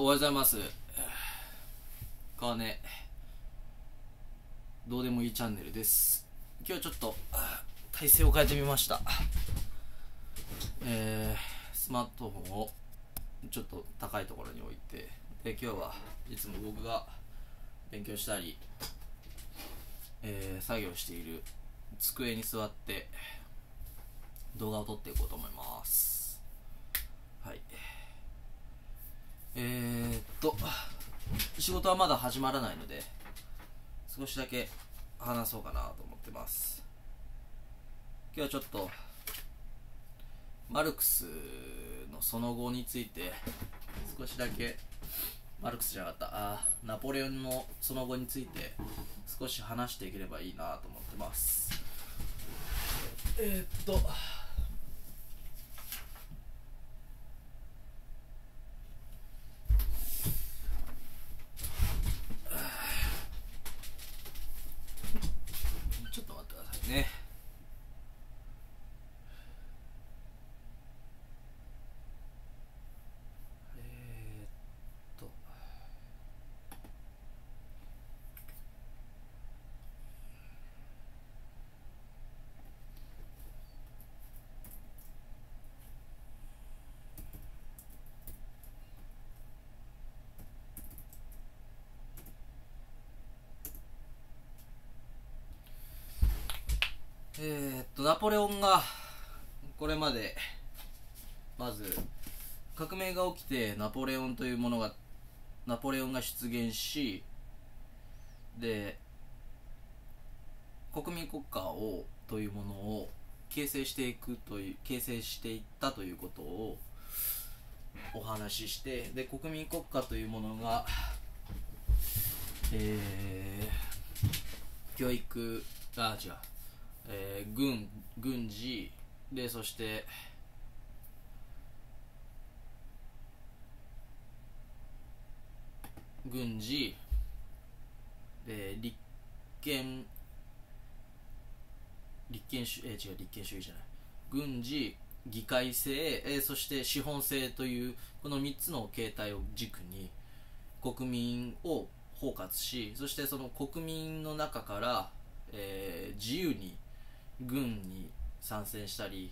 おはようございます。川根どうでもいいチャンネルです。今日はちょっと体勢を変えてみました。スマートフォンをちょっと高いところに置いて、で今日はいつも僕が勉強したり、作業している机に座って動画を撮っていこうと思います。はい。仕事はまだ始まらないので少しだけ話そうかなと思ってます。今日はちょっとマルクスのその後について少しだけ、マルクスじゃなかったナポレオンのその後について少し話していければいいなと思ってます。ちょっと待ってくださいね。ナポレオンがこれまでまず革命が起きてナポレオンというものがナポレオンが出現し、で国民国家をというものを形成していったということをお話しして、で国民国家というものが、教育違う、軍事で、そして軍事で立憲主義じゃない、軍事、議会制、そして資本制というこの3つの形態を軸に国民を包括し、そしてその国民の中から、自由に軍に参戦したり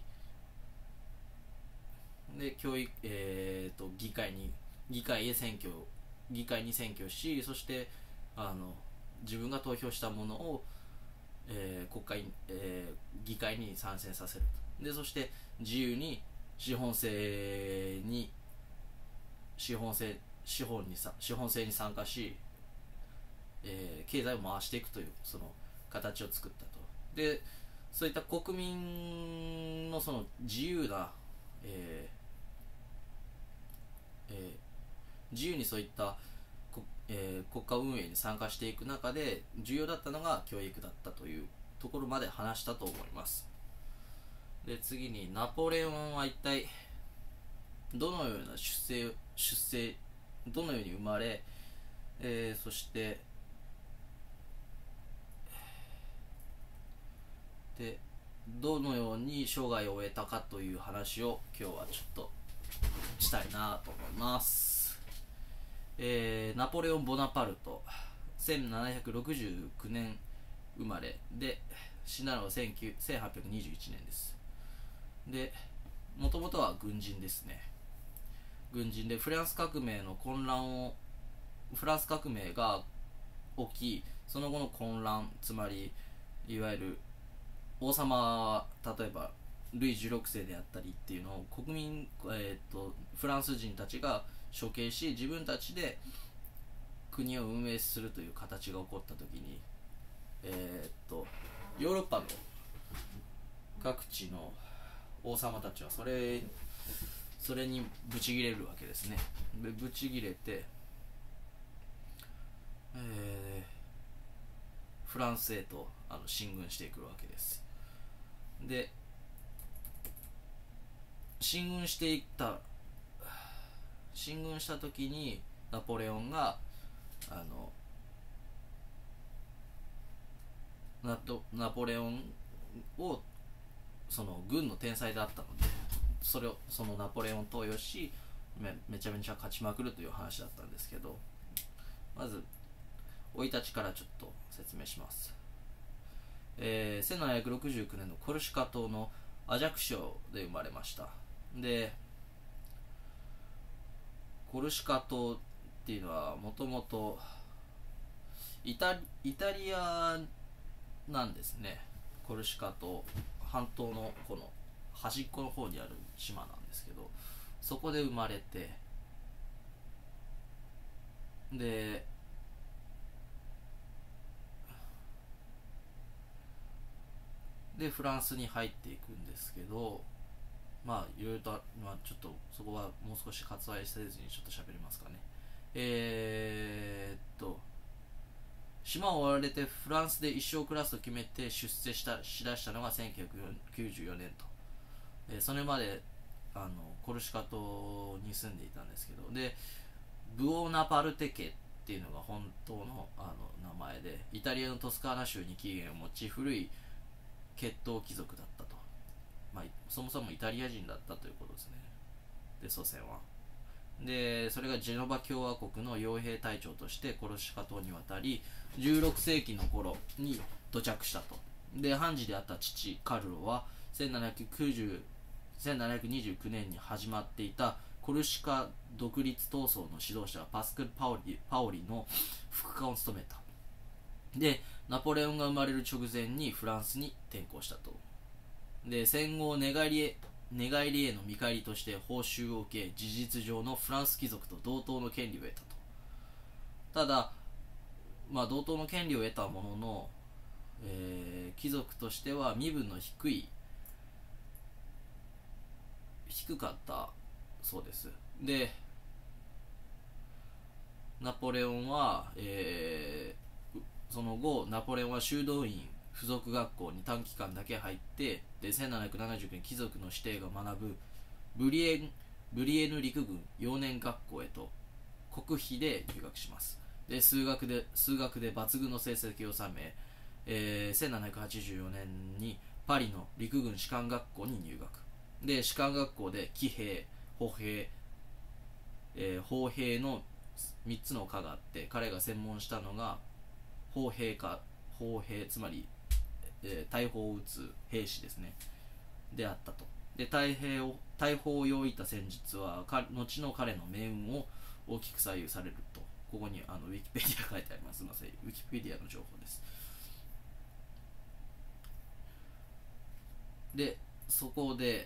で議会に選挙し、そして自分が投票したものを、議会に参戦させると。でそして自由に資本制に参加し、経済を回していくというその形を作ったと。でそういった国民のその自由な、自由にそういった国家運営に参加していく中で重要だったのが教育だったというところまで話したと思います。で次にナポレオンは一体どのようなどのように生まれ、そしてでどのように生涯を終えたかという話を今日はちょっとしたいなと思います。ナポレオン・ボナパルト1769年生まれで死んだのが1821年です。でもともとは軍人ですね。軍人でフランス革命が起き、その後の混乱、つまりいわゆる王様、例えばルイ16世であったりっていうのをフランス人たちが処刑し、自分たちで国を運営するという形が起こった時に、ヨーロッパの各地の王様たちはそれにブチギレるわけですね。でブチギレて、フランスへと進軍していくわけです。で進軍した時にナポレオンがナポレオンをその軍の天才だったので、そのナポレオンを投与し、 めちゃめちゃ勝ちまくるという話だったんですけど、まず生い立ちからちょっと説明します。1769年のコルシカ島のアジャク省で生まれました。でコルシカ島っていうのはもともとイタリアなんですね。コルシカ島半島のこの端っこの方にある島なんですけど、そこで生まれて、でフランスに入っていくんですけど、まあいろいろと、ちょっとそこはもう少し割愛せずにちょっと喋りますかね。島を追われてフランスで一生暮らすと決めて出世しだしたのが1994年と、それまでコルシカ島に住んでいたんですけど、でブオナパルテ家っていうのが本当の名前で、イタリアのトスカーナ州に起源を持ち古い血統貴族だったと、そもそもイタリア人だったということですね。で祖先はでそれがジェノバ共和国の傭兵隊長としてコルシカ島に渡り、16世紀の頃に到着したと。で判事であった父カルロは1729年に始まっていたコルシカ独立闘争の指導者パスクル・パオリの副官を務めた。でナポレオンが生まれる直前にフランスに転校したと。で戦後寝返りへの見返りとして報酬を受け、事実上のフランス貴族と同等の権利を得たと。ただ、同等の権利を得たものの、貴族としては身分の低かったそうです。でナポレオンは、その後ナポレオンは修道院付属学校に短期間だけ入って、で1779年貴族の指定が学ぶブリエヌ陸軍幼年学校へと国費で留学します。で数学で抜群の成績を収め、1784年にパリの陸軍士官学校に入学。で士官学校で騎兵、歩兵、砲兵の3つの科があって、彼が専門したのが砲兵、つまり大砲を撃つ兵士ですねであったと。で大砲を用いた戦術は後の彼の命運を大きく左右されると。ここにウィキペディア書いてあります。すみません、ウィキペディアの情報です。でそこで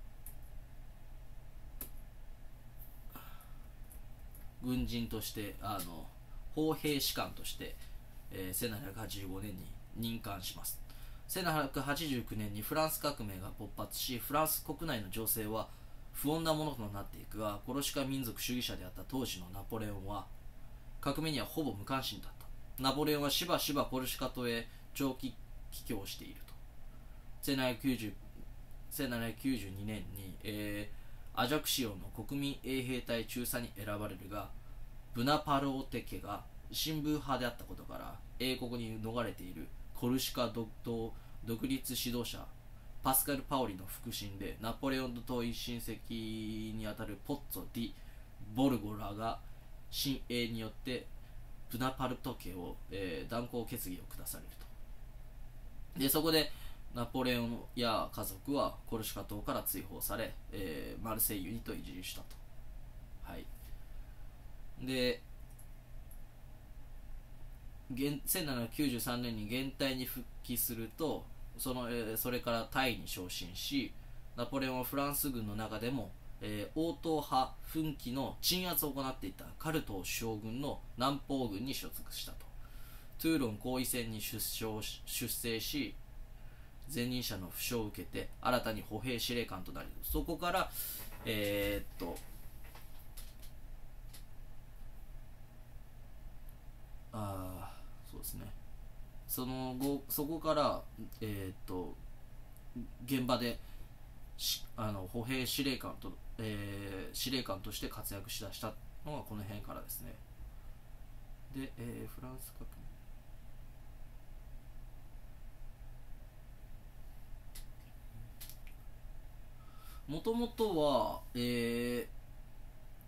軍人として砲兵士官として、1785年に任官します。1789年にフランス革命が勃発し、フランス国内の情勢は不穏なものとなっていくが、コルシカ民族主義者であった当時のナポレオンは革命にはほぼ無関心だった。ナポレオンはしばしばコルシカ島へ長期帰郷していると。1792年に、アジャクシオンの国民衛兵隊中佐に選ばれるが、ブナパルオテ家が親文派であったことから英国に逃れているコルシカ独立指導者パスカル・パオリの腹心で、ナポレオンと遠い親戚にあたるポッツォ・ディ・ボルゴらが親英によってブナパルト家を、断交決議を下されると。でそこでナポレオンや家族はコルシカ島から追放され、マルセイユにと移住したと。はい。で1793年に元隊に復帰すると、それからタイに昇進し、ナポレオンはフランス軍の中でも、王党派奮起の鎮圧を行っていたカルトー将軍の南方軍に所属したと。トゥーロン包囲戦に出征し、前任者の負傷を受けて新たに歩兵司令官となり、そこからそうですね、そこから、現場で歩兵司令官として活躍しだしたのがこの辺からですね。で、フランス革命もともとは、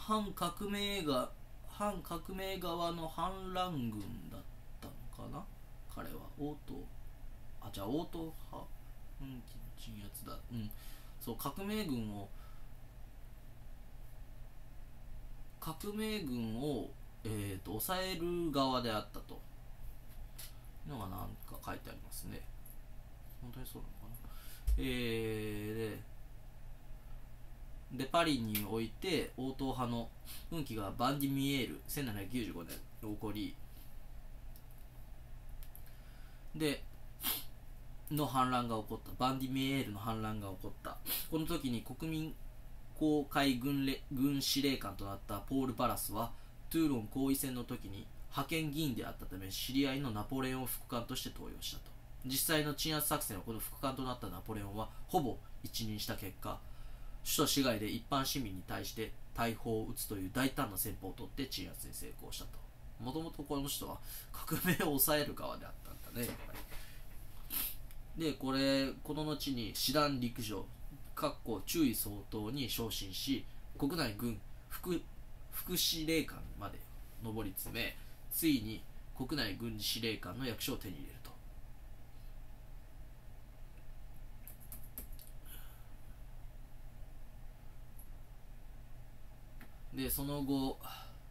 反革命側の反乱軍だったのかな、彼は。王党派、鎮圧だ。そう、革命軍を抑える側であったというのが何か書いてありますね。本当にそうなのかな。でパリにおいて王党派の奮起がバンディミエール1795年に起こり、での反乱が起こった。バンディミエールの反乱が起こった。この時に国民公開軍司令官となったポール・バラスはトゥーロン包囲戦の時に派遣議員であったため、知り合いのナポレオンを副官として登用したと。実際の鎮圧作戦はこの副官となったナポレオンはほぼ一任した結果、首都市街で一般市民に対して大砲を撃つという大胆な戦法を取って鎮圧に成功したと。もともとこの人は革命を抑える側であったんだね、やっぱり。でこの後に師団陸上中尉総統に昇進し、国内軍副司令官まで上り詰め、ついに国内軍事司令官の役所を手に入れると。でその後、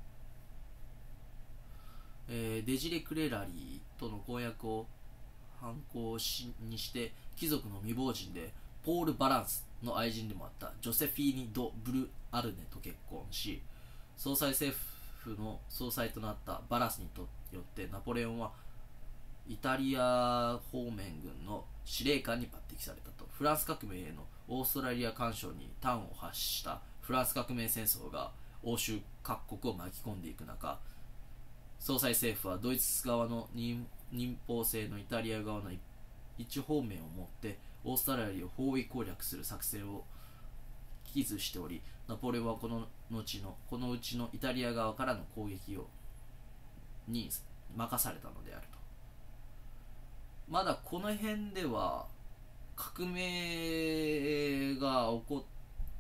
デジレ・クレラリーとの婚約を反抗にして貴族の未亡人でポール・バランスの愛人でもあったジョセフィーニ・ド・ブルアルネと結婚し、総裁政府の総裁となったバラスによってナポレオンはイタリア方面軍の司令官に抜擢されたと。フランス革命へのオーストラリア干渉に端を発したフランス革命戦争が欧州各国を巻き込んでいく中、総裁政府はドイツ側の民放制のイタリア側の一方面を持ってオーストラリアを包囲攻略する作戦を記図しており、ナポレオンはこのうちのイタリア側からの攻撃に任されたのであると。まだこの辺では革命が起こっ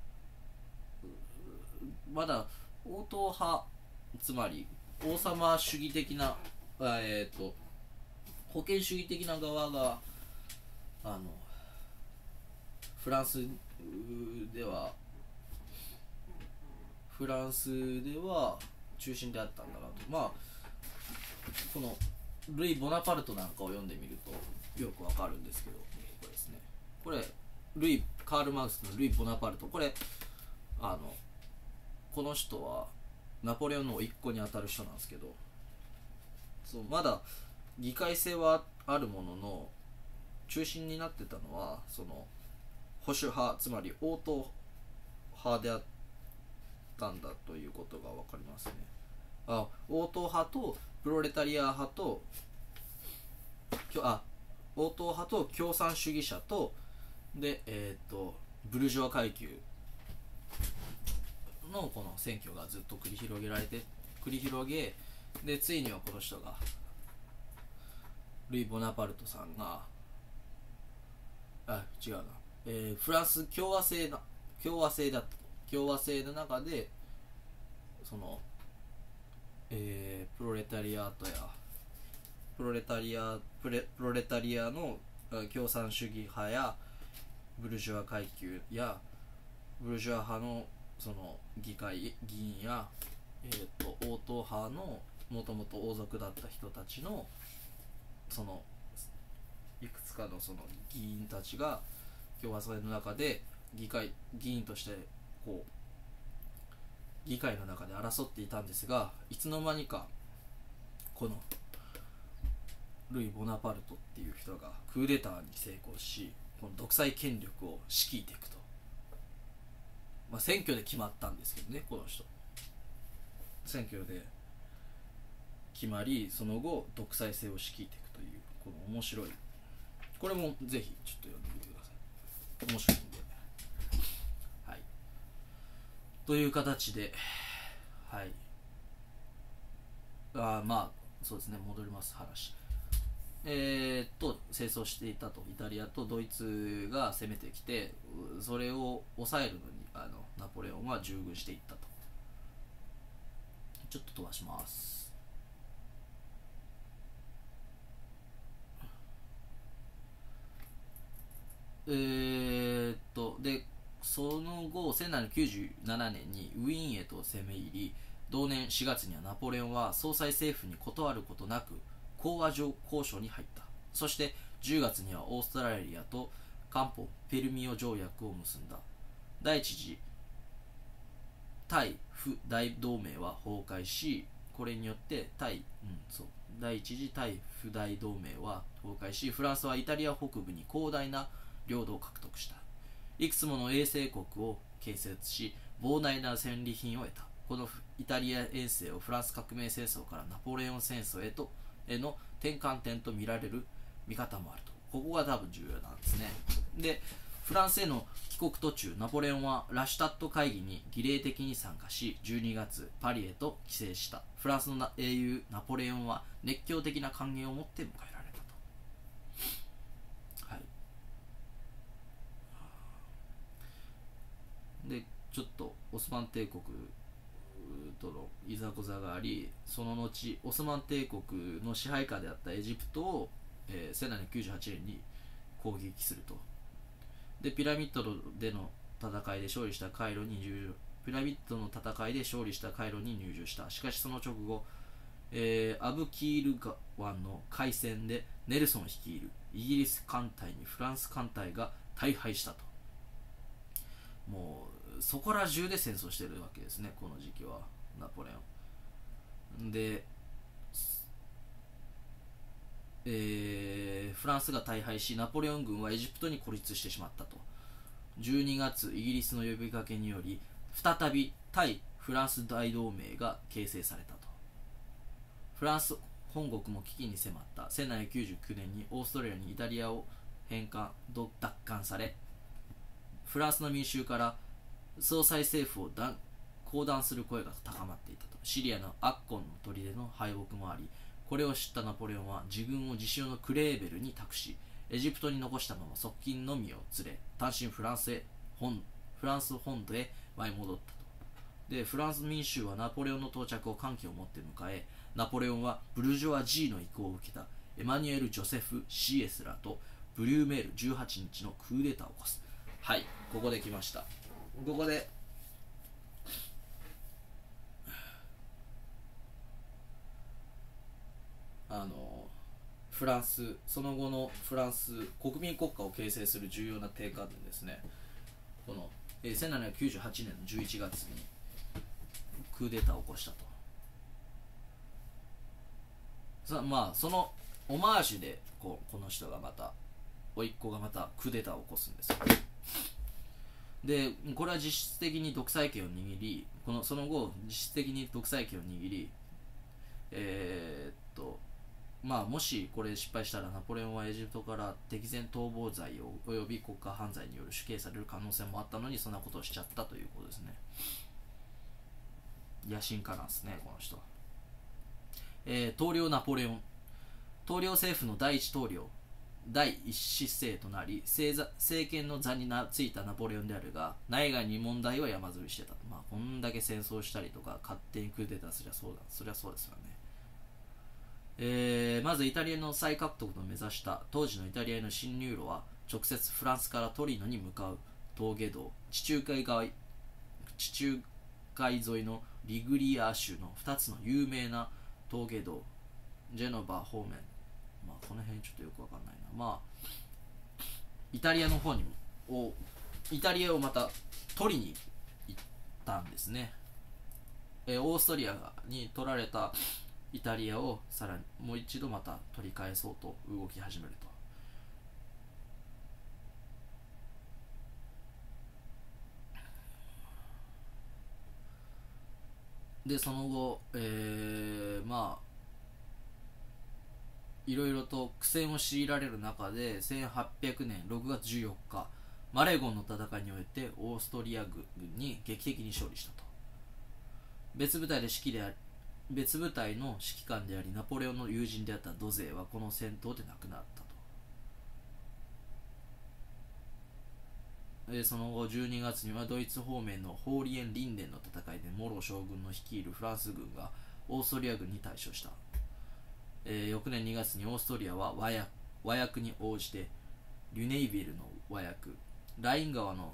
まだ王党派、つまり王様主義的な、保険主義的な側がフランスでは中心であったんだなと。まあこのルイ・ボナパルトなんかを読んでみるとよくわかるんですけど、これですね。これカール・マルクスのルイ・ボナパルト、これこの人はナポレオンの甥っ子にあたる人なんですけど、そうまだ議会制はあるものの中心になってたのはその保守派、つまり王党派であったんだということが分かりますね。王党派とプロレタリア派と王党派と共産主義者とでブルジョア階級のこの選挙がずっと繰り広げで、ついにはこの人がルイ・ボナパルトさんが違うな、フランス共和制だったと。共和制の中でその、プロレタリアの共産主義派やブルジョア階級やブルジョア派のその議員や、王党派のもともと王族だった人たちのそのいくつかのその議員たちが共和制の中で議員としてこう議会の中で争っていたんですが、いつの間にかこのルイ・ボナパルトっていう人がクーデターに成功し、この独裁権力を敷いていくと。選挙で決まったんですけどね、この人選挙で決まり、その後独裁制を敷いていくという、この面白い、これもぜひちょっと読んでみてください。面白いんで。はい、という形で、はい、そうですね、戻ります話。戦争していたと。イタリアとドイツが攻めてきて、それを抑えるのにナポレオンは従軍していったと。 ちょっと飛ばします。でその後1797年にウィーンへと攻め入り、同年4月にはナポレオンは総裁政府に断ることなく講和条交渉に入った。そして10月にはオーストラリアとカンポ・ペルミオ条約を結んだ。第一次対フ大同盟は崩壊し、これによって第一次対フ大同盟は崩壊し、フランスはイタリア北部に広大な領土を獲得した。いくつもの衛星国を建設し、膨大な戦利品を得た。このイタリア遠征をフランス革命戦争からナポレオン戦争への転換点と見られる見方もあると。ここが多分重要なんですね。で、フランスへの帰国途中、ナポレオンはラシュタット会議に儀礼的に参加し、12月パリへと帰省した。フランスの英雄ナポレオンは熱狂的な歓迎をもって迎えられたと。はい。で、ちょっとオスマン帝国とのいざこざがあり、その後オスマン帝国の支配下であったエジプトを、1798年に攻撃すると。で、ピラミッドでの戦いで勝利したカイロに入場した。しかしその直後、アブキール湾の海戦でネルソン率いるイギリス艦隊にフランス艦隊が大敗したと。もうそこら中で戦争してるわけですね、この時期はナポレオンで、フランスが大敗し、ナポレオン軍はエジプトに孤立してしまったと。12月、イギリスの呼びかけにより再び対フランス大同盟が形成されたと。フランス本国も危機に迫った1799年にオーストラリアにイタリアを奪還され、フランスの民衆から総裁政府を降断する声が高まっていたと。シリアのアッコンの砦の敗北もあり、これを知ったナポレオンは自軍を自称のクレーベルに託し、エジプトに残したまま側近のみを連れ、単身フランス本土へ舞い戻ったと。で、フランス民衆はナポレオンの到着を歓喜を持って迎え、ナポレオンはブルジョワジーの意向を受けたエマニュエル・ジョセフ・シエスらとブリューメール18日のクーデターを起こす。はい、ここで来ました。ここでフランス、その後のフランス国民国家を形成する重要な転換点ですね。この、1798年の11月にクーデターを起こしたと。まあそのオマージュでこの人がまた甥っ子がまたクーデターを起こすんですよ。で、これは実質的に独裁権を握り、その後実質的に独裁権を握り、まあ、もしこれ失敗したらナポレオンはエジプトから敵前逃亡罪および国家犯罪による死刑される可能性もあったのに、そんなことをしちゃったということですね。野心家なんですね、この人は。統領ナポレオン。統領政府の第一統領、第一子世となり、政権の座についたナポレオンであるが、内外に問題は山積みしてたと。まあ、こんだけ戦争したりとか勝手にクーデターすりゃそうですよね。まずイタリアの再獲得を目指した当時のイタリアへの侵入路は、直接フランスからトリノに向かう峠道、地中海沿いのリグリア州の2つの有名な峠道、ジェノバ方面、まあこの辺ちょっとよくわかんないな。まあイタリアの方にイタリアをまた取りに行ったんですね。オーストリアに取られたイタリアをさらにもう一度また取り返そうと動き始めると。で、その後、まあいろいろと苦戦を強いられる中で、1800年6月14日マレゴンの戦いにおいてオーストリア軍に劇的に勝利したと。別部隊の指揮官でありナポレオンの友人であったドゼーはこの戦闘で亡くなったと。その後12月にはドイツ方面のホーリエン・リンデンの戦いでモロ将軍の率いるフランス軍がオーストリア軍に対処した。翌年2月にオーストリアは和約に応じてリュネイビルの和約、ライン川の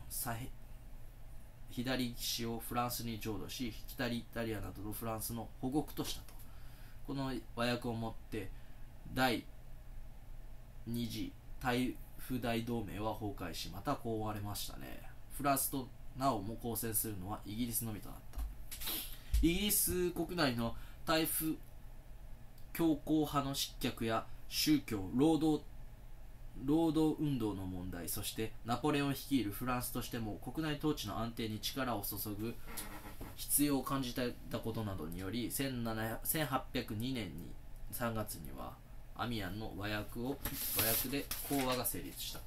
左岸をフランスに浄土し、北イタリアなどのフランスの保護区としたと。この和約をもって第二次対フ大同盟は崩壊し、またこう割れましたね。フランスとなおも交戦するのはイギリスのみとなった。イギリス国内の対フ強硬派の失脚や宗教、労働運動の問題、そしてナポレオン率いるフランスとしても国内統治の安定に力を注ぐ必要を感じたことなどにより、1802年に3月にはアミアンの和訳で講和が成立したと。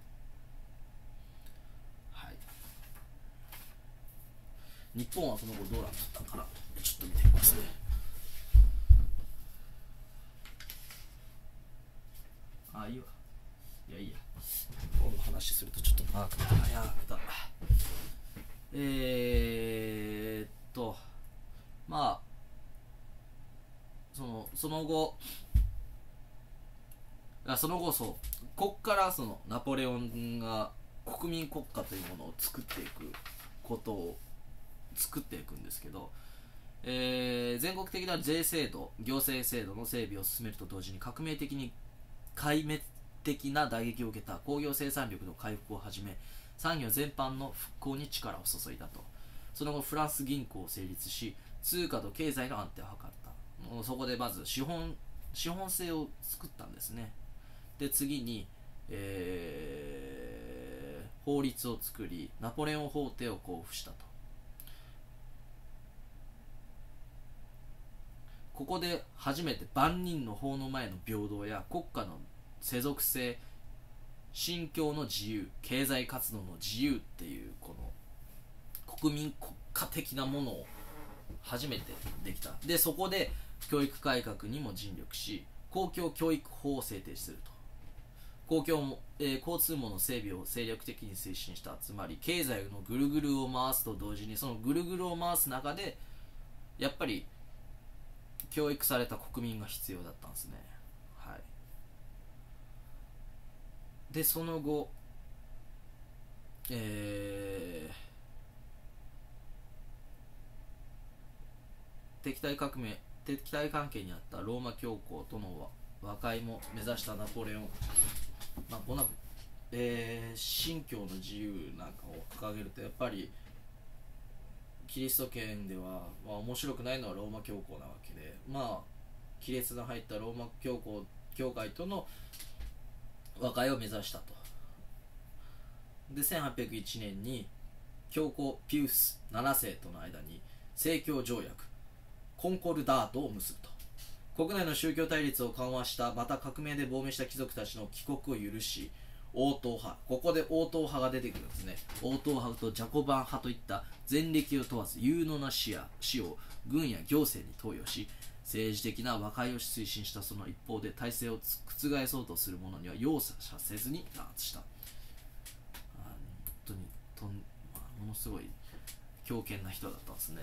はい、日本はその後どうなったかな、ちょっと見てみますね。いいわ。いいや。この話するとちょっと長くなる。まあその後そうこっからそのナポレオンが国民国家というものを作っていくんですけど、全国的な税制度、行政制度の整備を進めると同時に壊滅的な打撃を受けた工業生産力の回復をはじめ、産業全般の復興に力を注いだと。その後フランス銀行を成立し、通貨と経済の安定を図った。そこでまず資本制を作ったんですね。で次に、法律を作り、ナポレオン法廷を公布したと。ここで初めて万人の法の前の平等や国家の世俗性、信教の自由、経済活動の自由っていうこの国民国家的なものを初めてできた。でそこで教育改革にも尽力し、公共教育法を制定すると。交通網の整備を精力的に推進した。つまり経済のぐるぐるを回すと同時に、そのぐるぐるを回す中でやっぱり教育された国民が必要だったんですね。はい。でその後、敵対関係にあったローマ教皇との和解も目指したナポレオン、信教の自由なんかを掲げると、やっぱりキリスト圏では、面白くないのはローマ教皇なわけで、亀裂の入ったローマ教会との和解を目指したと。で1801年に教皇ピウス7世との間に正教条約コンコルダートを結ぶと。国内の宗教対立を緩和した。また革命で亡命した貴族たちの帰国を許し、応答派、ここで応答派が出てくるんですね。応答派とジャコバン派といった前歴を問わず有能な士を軍や行政に投与し、政治的な和解を推進した。その一方で体制を覆そうとする者には容赦せずに弾圧した。本当にものすごい強権な人だったんですね。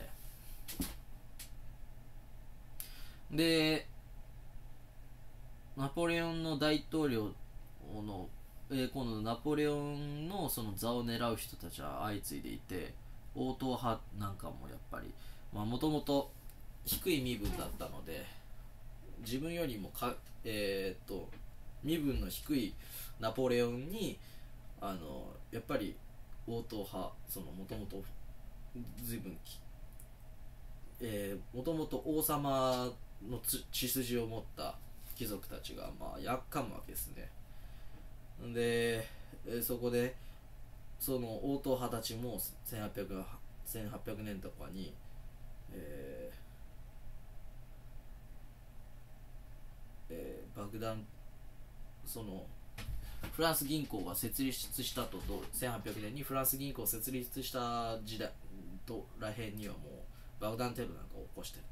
でナポレオンの大統領の、今度ナポレオンのその座を狙う人たちは相次いでいて、応答派なんかもやっぱりもともと低い身分だったので、自分よりも身分の低いナポレオンにやっぱり応答派、もともと随分もともと王様の血筋を持った貴族たちがやっかむわけですね。で、そこでその応答派たちも1800年とかに、爆弾、フランス銀行が設立したと1800年にフランス銀行を設立した時代とらへんにはもう爆弾テロなんかを起こしてる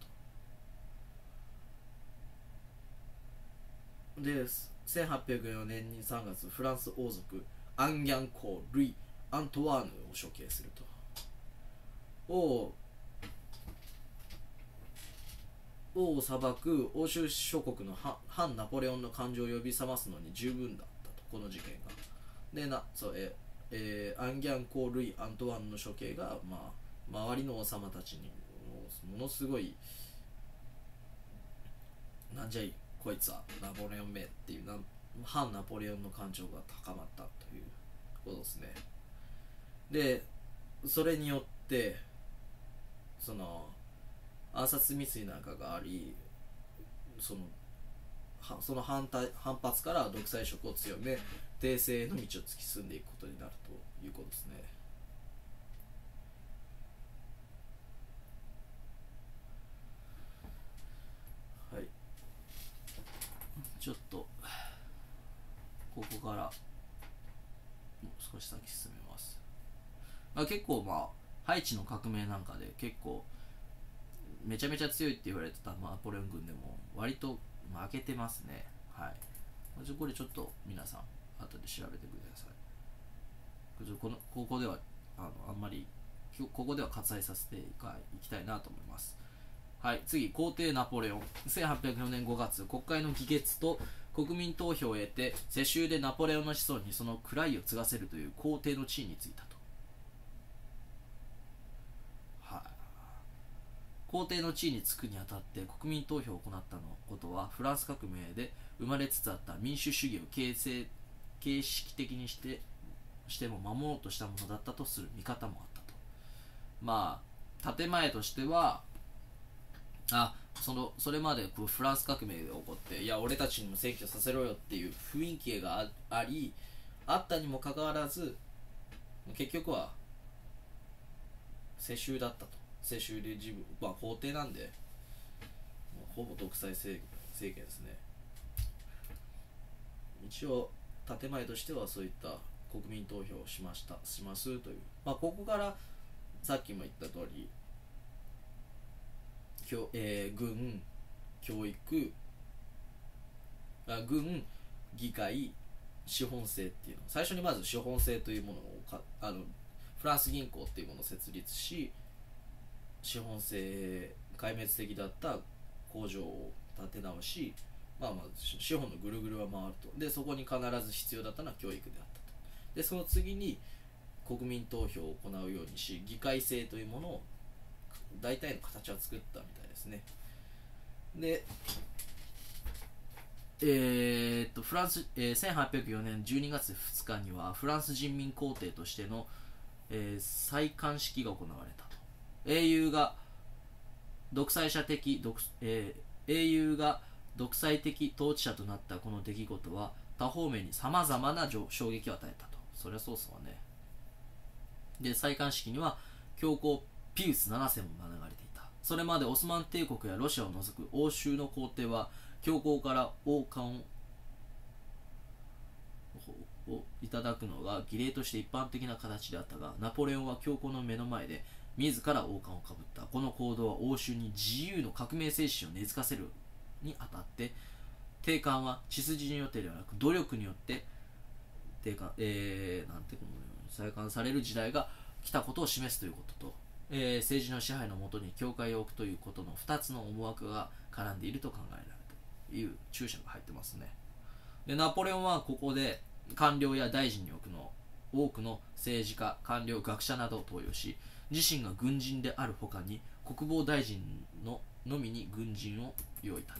と。で1804年に3月、フランス王族アンギャン公ルイ・アントワーヌを処刑すると。 王を裁く欧州諸国の反ナポレオンの感情を呼び覚ますのに十分だったと、この事件が。でアンギャンコー・ルイ・アントワンの処刑が、周りの王様たちにものすごい、なんじゃいこいつはナポレオンめっていう反ナポレオンの感情が高まったということですね。でそれによってその暗殺未遂なんかがあり、その反発から独裁色を強め、帝政の道を突き進んでいくことになるということですね。はい、ちょっとここからもう少し先進めます。結構ハイチの革命なんかで結構めちゃめちゃ強いって言われてたナポレオン軍でも割と負けてますね。はい。これちょっと皆さん後で調べてください。ここではあんまりここでは割愛させていきたいなと思います。はい、次、皇帝ナポレオン。1804年5月、国会の議決と国民投票を得て、世襲でナポレオンの子孫にその位を継がせるという皇帝の地位についたと。皇帝の地位につくにあたって国民投票を行ったことは、フランス革命で生まれつつあった民主主義を形式的にしても守ろうとしたものだったとする見方もあったと。建前としてはそれまでフランス革命で起こって、いや俺たちにも選挙させろよっていう雰囲気があったにもかかわらず、結局は世襲だったと。世襲で皇帝なんでほぼ独裁政権ですね。一応建前としてはそういった国民投票をしますという、ここからさっきも言った通り軍、教育、軍、議会、資本制っていうの、最初にまず資本制というものをフランス銀行っていうものを設立し、資本制壊滅的だった工場を建て直し、資本のぐるぐるは回ると。でそこに必ず必要だったのは教育であったと。でその次に国民投票を行うようにし、議会制というものを大体の形は作ったみたいですね。でフランス、1804年12月2日にはフランス人民皇帝としての、戴冠式が行われたと。英雄が独裁的統治者となったこの出来事は多方面にさまざまな衝撃を与えたと。そりゃそうっすわね。で戴冠式には教皇ピウス7世も招かれていた。それまでオスマン帝国やロシアを除く欧州の皇帝は教皇から王冠をいただくのが儀礼として一般的な形であったが、ナポレオンは教皇の目の前で自ら王冠をかぶった。この行動は欧州に自由の革命精神を根付かせるにあたって、帝冠は血筋によってではなく努力によって戴冠される時代が来たことを示すということと、政治の支配のもとに教会を置くということの2つの思惑が絡んでいると考えられるという注釈が入ってますね。でナポレオンはここで官僚や大臣に多くの政治家、官僚、学者などを登用し、自身が軍人であるほかに国防大臣のみに軍人を用意した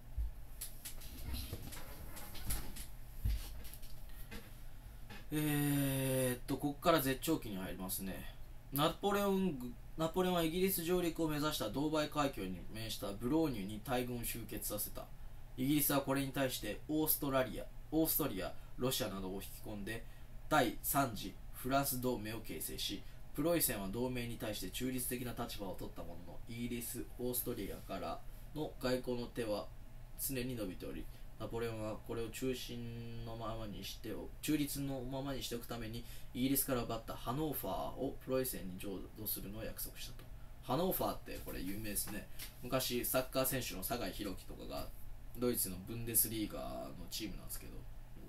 と。ここから絶頂期に入りますね。ナポレオンはイギリス上陸を目指したドーバイ海峡に面したブローニュに大軍を集結させた。イギリスはこれに対してオーストリア、ロシアなどを引き込んで第3次フランス同盟を形成し、プロイセンは同盟に対して中立的な立場を取ったものの、イギリス、オーストリアからの外交の手は常に伸びており、ナポレオンはこれを中立のままにしておくために、イギリスから奪ったハノーファーをプロイセンに譲渡するのを約束したと。ハノーファーってこれ有名ですね。昔サッカー選手の酒井宏樹とかがドイツのブンデスリーガのチームなんですけど、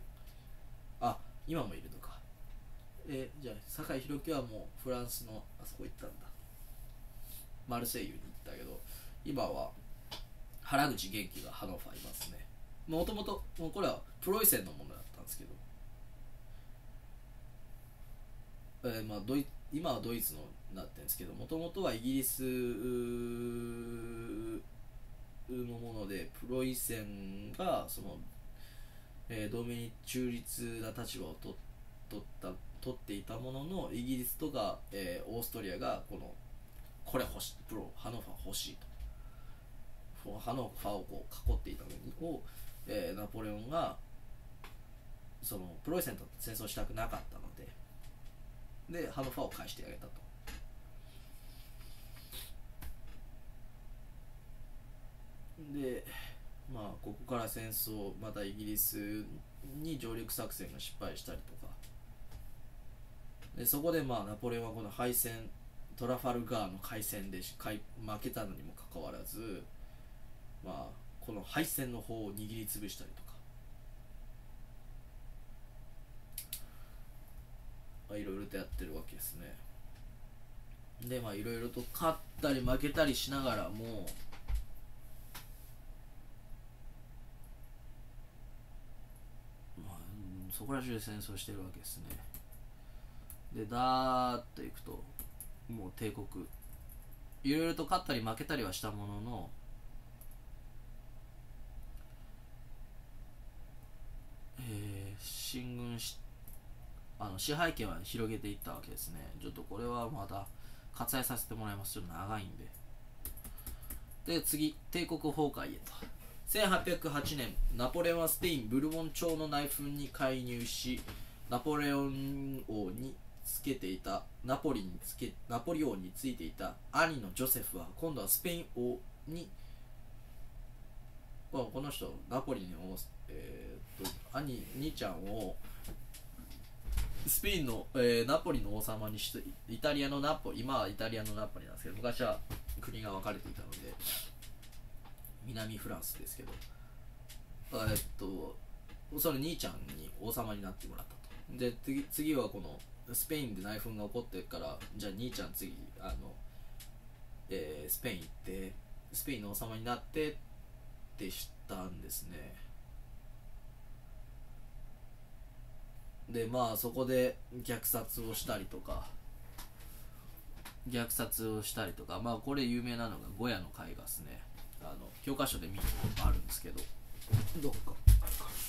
今もいるのか。じゃあ酒井宏樹はもうフランスのあそこ行ったんだ、マルセイユに行ったけど、今は原口元気がハノファーいますね。もともとこれはプロイセンのものだったんですけど、まあ、今はドイツのなってるんですけど、もともとはイギリスのもので、プロイセンがその、同盟に中立な立場を取っていたものの、イギリスとか、オーストリアがこれ欲しい、ハノファー欲しいと、ハノファーをこう囲っていたのを、ナポレオンがそのプロイセンと戦争したくなかったので、ハノファーを返してあげたと。で、まあここから戦争、またイギリスに上陸作戦が失敗したりとかで、そこでまあナポレオンはこの敗戦、トラファルガーの海戦で負けたのにもかかわらず、まあこの敗戦の方を握りつぶしたりとか、いろいろとやってるわけですね。でまあいろいろと勝ったり負けたりしながらも、まあ、そこら中で戦争してるわけですね。でだーっといくと、もう帝国いろいろと勝ったり負けたりはしたものの、進軍し支配権は広げていったわけですね。ちょっとこれはまた割愛させてもらいます。ちょっと長いんで。で次、帝国崩壊へと。1808年、ナポレオンはスペインブルボン朝の内紛に介入し、ナポレオン王につけていたナポリ王についていた兄のジョセフは今度はスペイン王に、この人ナポリの、兄ちゃんをスペインの、ナポリの王様にして、イタリアのナポリ、今はイタリアのナポリなんですけど、昔は国が分かれていたので南フランスですけど、その兄ちゃんに王様になってもらったと。で次はこのスペインで内紛が起こってから、じゃあ兄ちゃん次スペイン行ってスペインの王様になってってしたんですね。でまあそこで虐殺をしたりとか、まあこれ有名なのがゴヤの絵画ですね。教科書で見ることあるんですけど、どっか